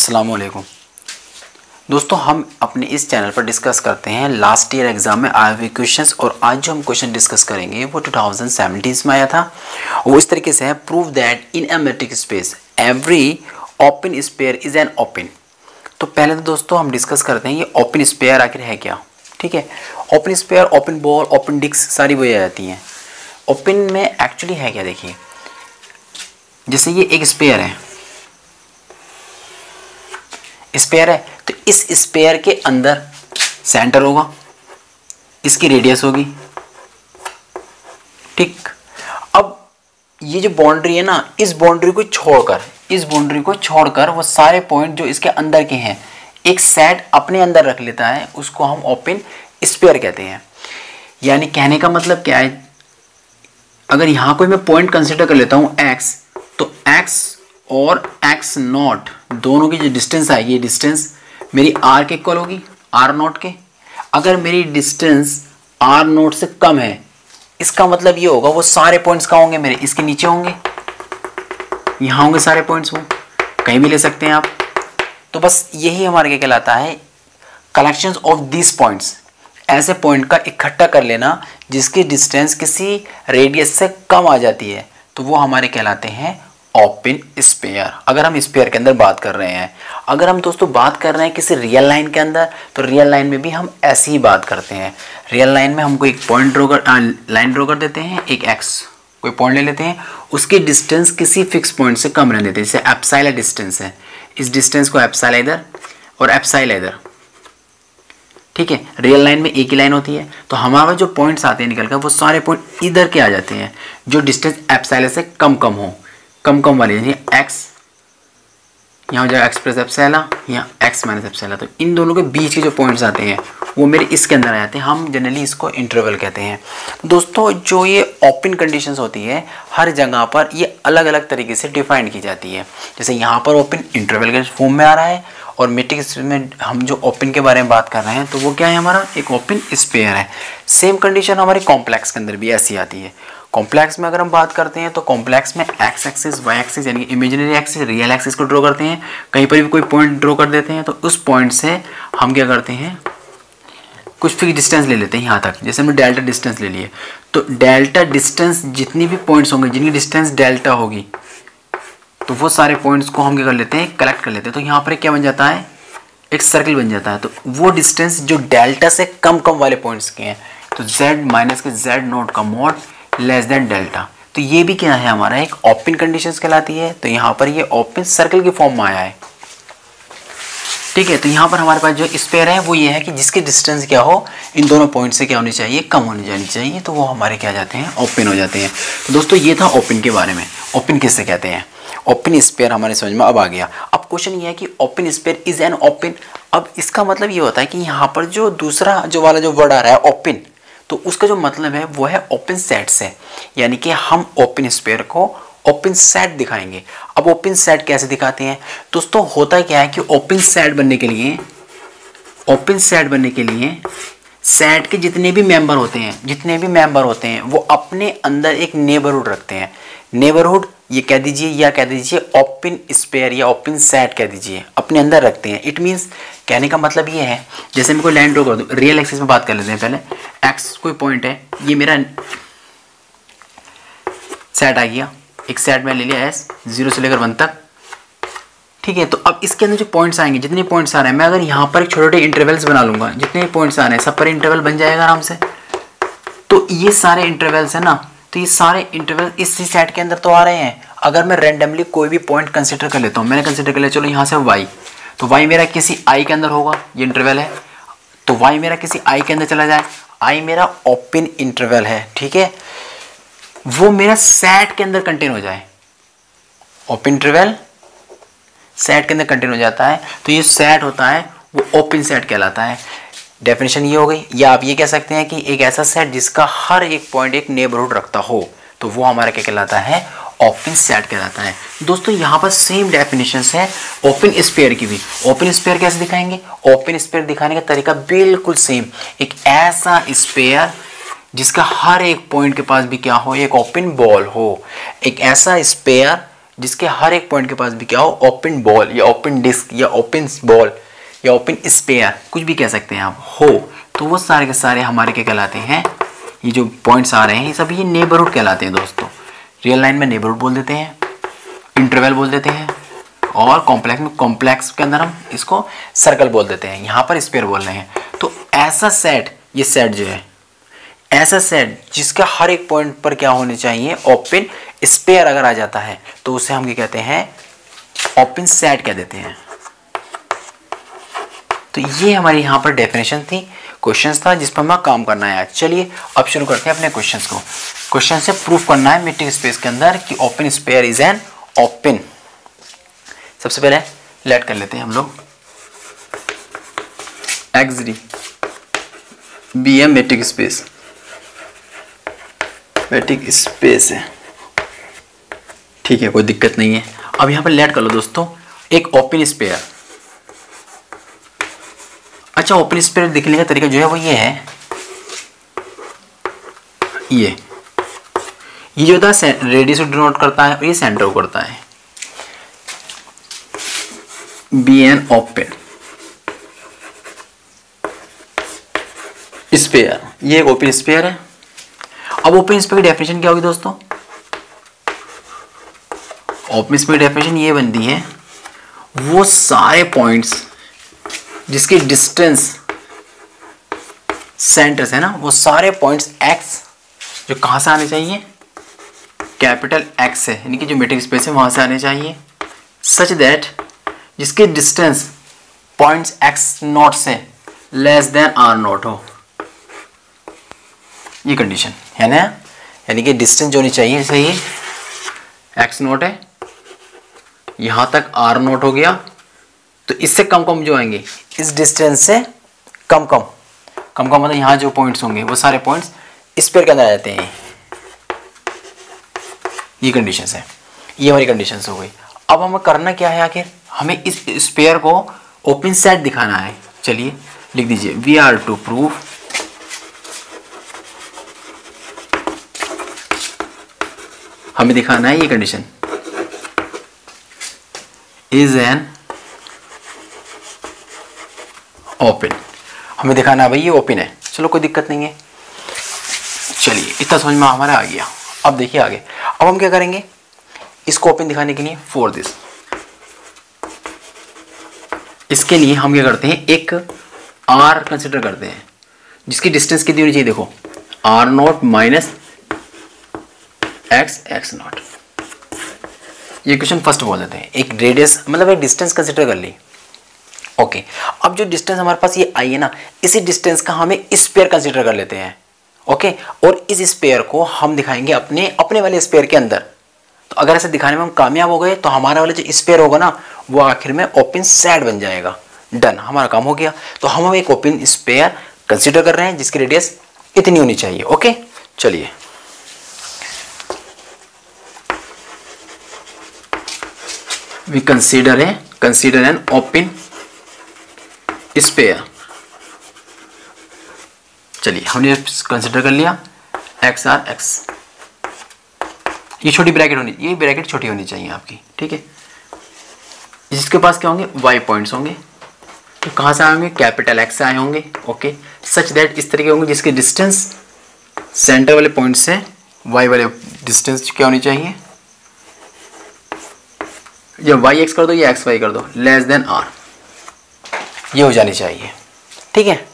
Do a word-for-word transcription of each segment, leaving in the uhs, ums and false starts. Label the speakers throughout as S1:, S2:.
S1: अस्सलामुअलैकुम दोस्तों, हम अपने इस चैनल पर डिस्कस करते हैं लास्ट ईयर एग्जाम में आए हुए क्वेश्चंस। और आज जो हम क्वेश्चन डिस्कस करेंगे वो टू थाउजेंड सेवेंटीन में आया था। वो इस तरीके से है, prove that in a metric space every open sphere is an open. तो पहले तो दोस्तों हम डिस्कस करते हैं ये ओपन स्पेयर आखिर है क्या। ठीक है, open sphere, open ball, open disc सारी वही आ जाती हैं। ओपन में एक्चुअली है क्या, देखिए जैसे ये एक स्पेयर है, स्पेयर है तो इस स्पेयर के अंदर सेंटर होगा, इसकी रेडियस होगी। ठीक, अब ये जो बाउंड्री है ना, इस बाउंड्री को छोड़कर इस बाउंड्री को छोड़कर वो सारे पॉइंट जो इसके अंदर के हैं एक सेट अपने अंदर रख लेता है, उसको हम ओपन स्पेयर कहते हैं। यानी कहने का मतलब क्या है, अगर यहां कोई मैं पॉइंट कंसिडर कर लेता हूं x, तो x और x नॉट दोनों की जो डिस्टेंस आएगी, ये डिस्टेंस मेरी r के इक्वल होगी, r नॉट के। अगर मेरी डिस्टेंस r नॉट से कम है, इसका मतलब ये होगा वो सारे पॉइंट्स कहाँ होंगे मेरे, इसके नीचे होंगे, यहाँ होंगे सारे पॉइंट्स, वो कहीं भी ले सकते हैं आप। तो बस यही हमारे क्या कहलाता है, कलेक्शंस ऑफ दिस पॉइंट्स। ऐसे पॉइंट का इकट्ठा कर लेना जिसकी डिस्टेंस किसी रेडियस से कम आ जाती है, तो वो हमारे कहलाते हैं ओपन स्पेयर। अगर हम स्पेयर के अंदर बात कर रहे हैं, अगर हम दोस्तों बात कर रहे हैं किसी रियल लाइन के अंदर, तो रियल लाइन में भी हम ऐसी ही बात करते हैं। रियल लाइन में हमको एक पॉइंट ड्रॉ कर लाइन ड्रॉ कर देते हैं, एक एक्स कोई पॉइंट ले लेते हैं, उसकी डिस्टेंस किसी फिक्स पॉइंट से कम रहने देते हैं। जैसे एप्सिलॉन डिस्टेंस है, इस डिस्टेंस को एप्सिलॉन इधर और एप्सिलॉन इधर। ठीक है, रियल लाइन में एक ही लाइन होती है, तो हमारा जो पॉइंट्स आते हैं निकल कर वो सारे पॉइंट इधर के आ जाते हैं जो डिस्टेंस एप्सिलॉन से कम कम हो, कम कम वाले। यानी x यहाँ हो जाएगा एक्स प्लस एप्सिलॉन, यहाँ x माइनस एप्सिलॉन। तो इन दोनों के बीच के जो पॉइंट्स आते हैं वो मेरे इसके अंदर आ जाते हैं, हम जनरली इसको इंटरवल कहते हैं। दोस्तों जो ये ओपन कंडीशंस होती है हर जगह पर ये अलग अलग तरीके से डिफाइन की जाती है। जैसे यहाँ पर ओपन इंटरवल के फॉर्म में आ रहा है, और मैट्रिक्स में हम जो ओपन के बारे में बात कर रहे हैं तो वो क्या है, हमारा एक ओपन स्पेयर है। सेम कंडीशन हमारे कॉम्प्लेक्स के अंदर भी ऐसी आती है। कॉम्प्लेक्स में अगर हम बात करते हैं तो कॉम्प्लेक्स में एक्स एक्सिस, वाई एक्सिस यानी कि इमेजिनरी एक्सिस, रियल एक्सिस को ड्रॉ करते हैं। कहीं पर भी कोई पॉइंट ड्रॉ कर देते हैं तो उस पॉइंट से हम क्या करते हैं, कुछ फिक्स डिस्टेंस ले लेते हैं यहाँ तक। जैसे हमने डेल्टा डिस्टेंस ले लिए, तो डेल्टा डिस्टेंस जितनी भी पॉइंट्स होंगे जिनकी डिस्टेंस डेल्टा होगी, तो वो सारे पॉइंट्स को हम क्या कर लेते हैं, कलेक्ट कर लेते हैं। तो यहाँ पर क्या बन जाता है, एक सर्कल बन जाता है। तो वो डिस्टेंस जो डेल्टा से कम कम वाले पॉइंट्स के हैं, तो z माइनस के z नोट का मोड लेस देन डेल्टा, तो ये भी क्या है, हमारा एक ओपन कंडीशंस कहलाती है। तो यहाँ पर ये ओपन सर्कल के फॉर्म में आया है। ठीक है, तो यहाँ पर हमारे पास जो स्पेयर है वो ये है कि जिसकी डिस्टेंस क्या हो, इन दोनों पॉइंट से क्या होनी चाहिए, कम होनी जानी चाहिए, तो वो हमारे क्या जाते हैं, ओपन हो जाते हैं। तो दोस्तों ये था ओपन के बारे में। ओपन किससे कहते हैं, ओपन स्पेयर हमारे समझ में अब आ गया। अब क्वेश्चन ये है कि open sphere is an open. अब इसका मतलब ये होता है कि यहाँ पर जो दूसरा जो वाला जो वर्ड आ रहा है ओपन, तो उसका जो मतलब है वो है ओपन सेट से। यानी कि हम ओपन स्पेयर को ओपन सेट दिखाएंगे। अब ओपन सेट कैसे दिखाते हैं दोस्तों, होता क्या है कि ओपन सेट बनने के लिए ओपन सेट बनने के लिए सेट के जितने भी मेंबर होते हैं जितने भी मेंबर होते हैं वो अपने अंदर एक नेबरहुड रखते हैं। नेबरहुड ये कह दीजिए या कह दीजिए ओपन स्पेयर या ओपन सेट कह दीजिए, अपने अंदर रखते हैं। इट मीन्स कहने का मतलब ये है, जैसे मैं कोई लाइन ड्रॉ कर दूं, रियल एक्सिस में बात कर लेते हैं पहले। एक्स कोई पॉइंट है, ये मेरा सेट आ गया, एक सेट में ले लिया एस जीरो से लेकर वन तक। ठीक है, तो अब इसके अंदर जो पॉइंट्स आएंगे, जितने पॉइंट्स आ रहे हैं, मैं अगर यहाँ पर एक छोटे छोटे इंटरवल्स बना लूंगा, जितने पॉइंट्स आ रहे हैं सब पर इंटरवल बन जाएगा आराम से। तो ये सारे इंटरवल्स है ना, तो ये सारे इंटरवल इसी सेट के अंदर तो आ रहे हैं। अगर मैं रैंडमली कोई भी पॉइंट कंसिडर कर लेता हूँ, मैंने कंसिडर कर लिया चलो यहाँ से y, तो y मेरा किसी i के अंदर होगा, ये इंटरवल है, तो y मेरा किसी i के अंदर चला जाए, i मेरा ओपन इंटरवल है। ठीक है, वो मेरा सेट के अंदर कंटेन हो जाए, ओपन इंटरवल सेट के अंदर कंटेन हो जाता है, तो ये सेट होता है वो ओपन सेट कहलाता है। डेफिनेशन ये हो गई। या आप ये कह सकते हैं कि एक ऐसा सेट जिसका हर एक पॉइंट एक नेबरहुड रखता हो, तो वो हमारा क्या कहलाता है, ओपन सेट कहलाता है। दोस्तों यहाँ पर सेम डेफिनेशंस है ओपन स्पेयर की भी। ओपन स्पेयर कैसे दिखाएंगे, ओपन स्पेयर दिखाने का तरीका बिल्कुल सेम। एक ऐसा स्पेयर जिसका हर एक पॉइंट के पास भी क्या हो, एक ओपन बॉल हो। एक ऐसा स्पेयर जिसके हर एक पॉइंट के पास भी क्या हो, ओपन बॉल या ओपन डिस्क या ओपन बॉल या ओपन स्पेयर, कुछ भी कह सकते हैं आप, हो, तो वो सारे के सारे हमारे क्या कहलाते हैं, ये जो पॉइंट्स आ रहे हैं ये सभी ये नेबरहुड कहलाते हैं दोस्तों। रियल लाइन में नेबरहुड बोल देते हैं, इंटरवल बोल देते हैं, और कॉम्प्लेक्स में, कॉम्प्लेक्स के अंदर हम इसको सर्कल बोल देते हैं, यहाँ पर स्पेयर बोल रहे हैं। तो ऐसा सेट, ये सेट जो है, ऐसा सेट जिसका हर एक पॉइंट पर क्या होने चाहिए, ओपन स्पेयर अगर आ जाता है तो उसे हम क्या कहते हैं, ओपन सेट कह देते हैं। तो ये हमारी यहाँ पर डेफिनेशन थी, क्वेश्चंस था जिस पर हमें काम करना है। चलिए अब शुरू करते हैं अपने क्वेश्चंस को। क्वेश्चन से प्रूफ करना है मेट्रिक स्पेस के अंदर कि open sphere is an open. सबसे पहले लेट कर लेते हैं हम लोग, X D be a metric space, metric space है, ठीक है, कोई दिक्कत नहीं है। अब यहाँ पर लेट कर लो दोस्तों, एक ओपन स्पेयर। अच्छा, ओपन स्पेयर दिखने का तरीका जो है वो ये है, ये ये जो होता है रेडियस को डिनोट करता है और ये सेंटर को करता है, बी एन ओपन स्पेयर, ये एक ओपन स्पेयर है। अब ओपन स्पेयर की डेफिनेशन क्या होगी दोस्तों, ओपन स्पेयर की डेफिनेशन ये बनती है, वो सारे पॉइंट्स जिसकी डिस्टेंस सेंटर से ना, वो सारे पॉइंट्स x जो कहाँ से आने चाहिए, कैपिटल X से, यानी कि जो मेट्रिक स्पेस है वहाँ से आने चाहिए, सच दैट जिसकी डिस्टेंस पॉइंट्स x नॉट से लेस देन r नॉट हो, ये कंडीशन है ना, यानी कि डिस्टेंस जो होनी चाहिए, सही है, x नॉट है, यहाँ तक r नॉट हो गया, तो इससे कम कम जो आएंगे, इस डिस्टेंस से कम कम कम कम मतलब यहाँ जो पॉइंट्स होंगे वो सारे पॉइंट्स स्पेयर के अंदर आ जाते हैं। ये कंडीशंस है, ये हमारी कंडीशंस हो गई। अब हमें करना क्या है, आखिर हमें इस स्पेयर को ओपन सेट दिखाना है। चलिए लिख दीजिए, वी आर टू प्रूव हमें दिखाना है ये कंडीशन इज एन ओपन, हमें दिखाना है भाई ये ओपन है। चलो कोई दिक्कत नहीं है, चलिए इतना समझ में हमारा आ गया। अब देखिए आगे, अब हम क्या करेंगे, इसको ओपन दिखाने के लिए फॉर दिस, इसके लिए हम क्या करते हैं, एक आर कंसिडर करते हैं जिसकी डिस्टेंस कितनी होनी चाहिए, देखो R naught minus X X naught, ये क्वेश्चन फर्स्ट बोल देते हैं। एक रेडियस मतलब एक डिस्टेंस कंसिडर कर ली, ओके okay. अब जो डिस्टेंस हमारे पास ये आई है ना, इसी डिस्टेंस का हमें स्पेयर कंसीडर कर लेते हैं, ओके okay? और इस स्पेयर को हम दिखाएंगे अपने अपने वाले स्पेयर के अंदर। तो अगर ऐसे दिखाने में हम कामयाब हो गए तो हमारा वाला जो स्पेयर होगा ना, वो आखिर में ओपन सेट बन जाएगा। डन, हमारा काम हो गया। तो हम एक ओपन स्पेयर कंसीडर कर रहे हैं जिसकी रेडियस इतनी होनी चाहिए, ओके okay? चलिए वी कंसीडर है कंसीडर एन ओपन स्पेयर। चलिए हमने कंसिडर कर लिया एक्स आर एक्स, ये छोटी ब्रैकेट होनी, ये ब्रैकेट छोटी होनी चाहिए आपकी, ठीक है। जिसके पास क्या होंगे, वाई पॉइंट्स होंगे, तो कहाँ से आएंगे, कैपिटल एक्स से आए होंगे, ओके, सच दैट इस तरीके होंगे जिसके डिस्टेंस सेंटर वाले पॉइंट से वाई वाले डिस्टेंस क्या होनी चाहिए, या वाई एक्स कर दो या एक्स वाई कर दो, लेस देन आर, ये हो जानी चाहिए, ठीक है।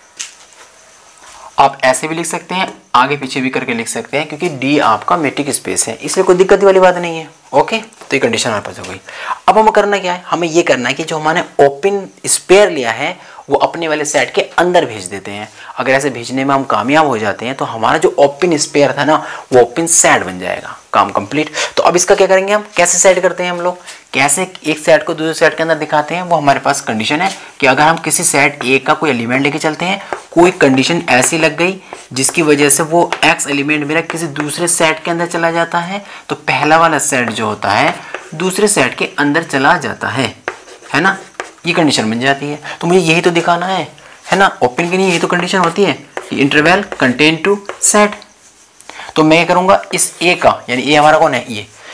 S1: आप ऐसे भी लिख सकते हैं, आगे पीछे भी करके लिख सकते हैं, क्योंकि डी आपका मेट्रिक स्पेस है, इसलिए कोई दिक्कत वाली बात नहीं है, ओके। तो ये कंडीशन हमारे पास हो गई। अब हमें करना क्या है, हमें ये करना है कि जो हमारे ओपन स्पेयर लिया है वो अपने वाले सेट के अंदर भेज देते हैं। अगर ऐसे भेजने में हम कामयाब हो जाते हैं तो हमारा जो ओपन स्पेयर था ना, वो ओपन सेट बन जाएगा, काम कंप्लीट। तो अब इसका क्या करेंगे, हम कैसे सेट करते हैं, हम लोग कैसे एक सेट को दूसरे सेट के अंदर दिखाते हैं, वो हमारे पास कंडीशन है कि अगर हम किसी सेट ए का कोई एलिमेंट लेके चलते हैं, कोई कंडीशन ऐसी लग गई जिसकी वजह से वो एक्स एलिमेंट मेरा किसी दूसरे सेट के अंदर चला जाता है, तो पहला वाला सेट जो होता है दूसरे सेट के अंदर चला जाता है, है ना, ये कंडीशन बन जाती है। तो मुझे यही तो दिखाना है, है ना, ओपन के लिए यही तो कंडीशन होती है कि इंटरवल कंटेन टू सेट। तो मैं करूँगा इस ए का, यानी ए हमारा कौन है, ये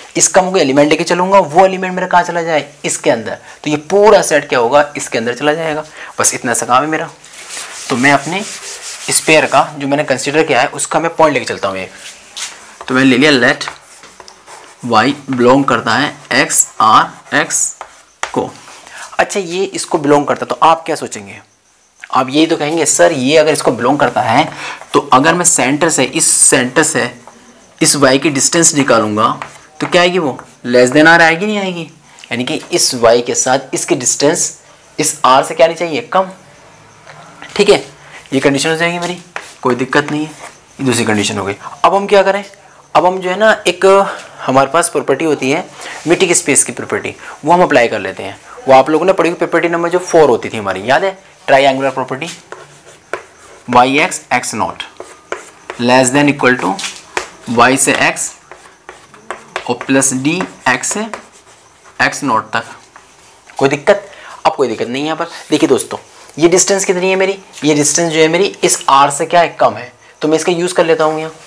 S1: इसका मैं कोई एलिमेंट लेके चलूंगा, वो एलिमेंट मेरा कहाँ चला जाए, इसके अंदर, तो ये पूरा सेट क्या होगा, इसके अंदर चला जाएगा। बस इतना सा काम है मेरा। तो मैं अपने स्पेयर का जो मैंने कंसीडर किया है उसका मैं पॉइंट लेके चलता हूँ एक। तो मैंने ले लिया लेट वाई बिलोंग करता है एक्स आर एक्स को। अच्छा ये इसको बिलोंग करता, तो आप क्या सोचेंगे, आप यही तो कहेंगे सर ये अगर इसको बिलोंग करता है तो अगर मैं सेंटर से, इस सेंटर से इस y की डिस्टेंस निकालूंगा तो क्या आएगी, वो लेस देन आर आएगी नहीं आएगी, यानी कि इस y के साथ इसकी डिस्टेंस इस r से क्या नहीं चाहिए, कम। ठीक है, ये कंडीशन हो जाएगी मेरी, कोई दिक्कत नहीं है, ये दूसरी कंडीशन हो गई। अब हम क्या करें, अब हम जो है ना एक हमारे पास प्रॉपर्टी होती है मिट्टी के स्पेस की प्रॉपर्टी, वो हम अप्लाई कर लेते हैं। वो आप लोगों ने पढ़ी हुई प्रॉपर्टी नंबर जो फोर होती थी हमारी, याद है, triangular property, Y X X naught less than equal to Y से x और प्लस डी एक्स से एक्स नॉट तक। कोई दिक्कत, अब कोई दिक्कत नहीं है यहाँ पर। देखिए दोस्तों ये डिस्टेंस कितनी है मेरी, ये डिस्टेंस जो है मेरी इस r से क्या है, कम है, तो मैं इसका यूज कर लेता हूँ यहाँ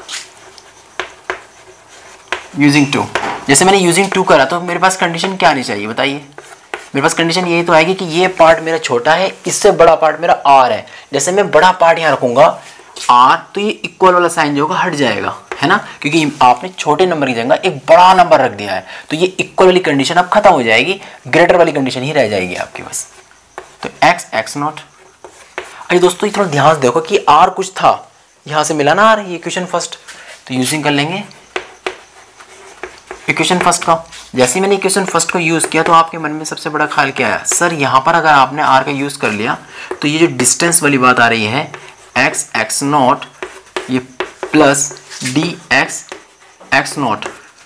S1: यूजिंग टू। जैसे मैंने यूजिंग टू करा तो मेरे पास कंडीशन क्या आनी चाहिए बताइए, मेरे पास कंडीशन यही तो आएगी कि ये पार्ट मेरा छोटा है, इससे बड़ा पार्ट मेरा r है। जैसे मैं बड़ा पार्ट यहाँ रखूंगा r, तो ये इक्वल वाला साइन जो होगा हट जाएगा, है ना, क्योंकि आपने छोटे नंबर की जगह एक बड़ा नंबर रख दिया है, तो ये इक्वल वाली कंडीशन अब खत्म हो जाएगी, ग्रेटर वाली कंडीशन ही रह जाएगी आपके पास। तो x x नॉट। अरे दोस्तों ये थोड़ा ध्यान से देखो कि r कुछ था, यहाँ से मिला ना r, ये इक्वेशन फर्स्ट, तो यूजिंग कर लेंगे इक्वेशन फर्स्ट का। जैसे ही मैंने इक्वेशन फर्स्ट को यूज किया तो आपके मन में सबसे बड़ा ख्याल क्या आया, सर यहाँ पर अगर आपने r का यूज कर लिया तो ये जो डिस्टेंस वाली बात आ रही है x x नॉट ये plus D X X naught,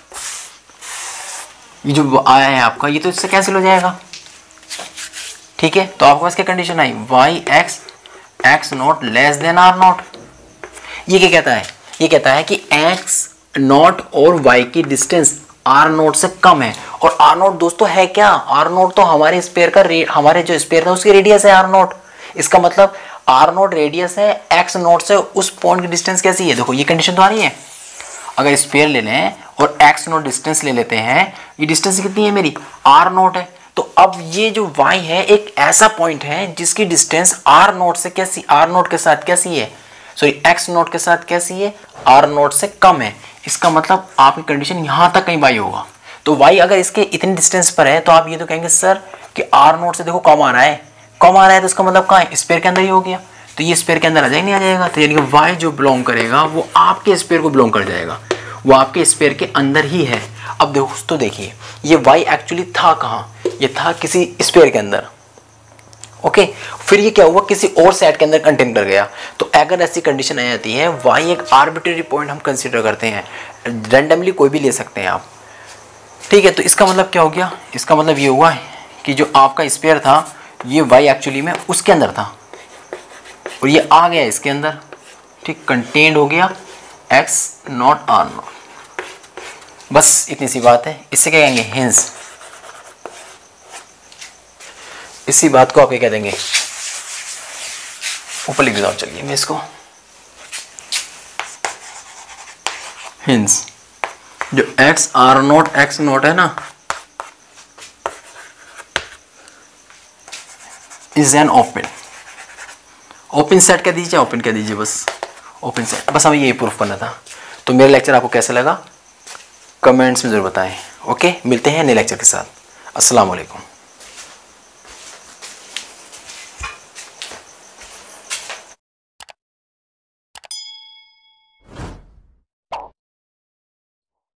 S1: ये जो आया है आपका ये तो इससे कैंसिल हो जाएगा। ठीक है, तो आपके पास क्या कंडीशन आई, Y X X naught less than R naught. ये क्या कहता है, ये कहता है कि एक्स नॉट और वाई की डिस्टेंस आर नोट से कम है। और आर नोट दोस्तों है क्या, आर नोट तो हमारे स्पेयर का, हमारे जो स्पेयर था उसकी रेडियस है आर नोट। इसका मतलब आर नोट रेडियस है, एक्स नोट से उस पॉइंट की डिस्टेंस कैसी है, देखो ये कंडीशन तो आ रही है। अगर स्पेयर ले लें और एक्स नोट डिस्टेंस ले लेते हैं, ये डिस्टेंस कितनी है मेरी, आर नोट है। तो अब ये जो y है एक ऐसा पॉइंट है जिसकी डिस्टेंस आर नोट से कैसी, आर नोट के साथ कैसी है, सॉरी एक्स नोट के साथ कैसी है, आर नोट से कम है। इसका मतलब आपकी कंडीशन यहाँ तक कहीं y होगा। तो y अगर इसके इतनी डिस्टेंस पर है तो आप ये तो कहेंगे सर कि आर नोट से देखो कम आ रहा है, कम आ रहा है तो इसका मतलब कहाँ है, स्पेयर के अंदर ही हो गया। तो ये स्पेयर के अंदर आ जाएगा, नहीं आ जाएगा, तो यानी कि y जो बिलोंग करेगा वो आपके स्पेयर को बिलोंग कर जाएगा, वो आपके स्पेयर के अंदर ही है। अब दोस्तों देखिए ये y एक्चुअली था कहाँ, ये था किसी स्पेयर के अंदर। ओके, फिर ये क्या हुआ, किसी और सेट के अंदर कंटेन कर गया। तो अगर ऐसी कंडीशन आ जाती है, y एक आर्बिट्रेरी पॉइंट हम कंसीडर करते हैं, रैंडमली कोई भी ले सकते हैं आप। ठीक है, तो इसका मतलब क्या हो गया, इसका मतलब ये हुआ कि जो आपका स्पेयर था ये y एक्चुअली में उसके अंदर था और ये आ गया इसके अंदर। ठीक, कंटेन्ड हो गया x नॉट आर नॉट। बस इतनी सी बात है, इससे क्या कहेंगे, हिंस। इसी बात को आप क्या कह देंगे, ऊपर लिख देता हूं, चलिए मैं इसको, हिंस। जो x R naught x naught है ना, is an open, open set कह दीजिए, ओपन कह दीजिए, बस ओपन सेट। बस हमें यही प्रूफ करना था। तो मेरा लेक्चर आपको कैसा लगा कमेंट्स में जरूर बताएं। ओके, मिलते हैं नए लेक्चर के साथ। अस्सलाम वालेकुम।